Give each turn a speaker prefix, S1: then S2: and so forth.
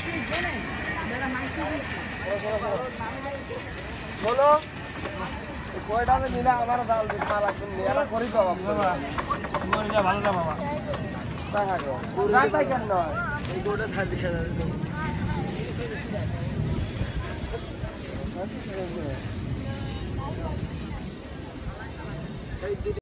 S1: শোনো কয়টা নিলে আমার দাল মালা নিয়ে করি তো বাবা ভালো না বাবা তাই কেন নয় এই গোটা ছাড় দেখা যাবে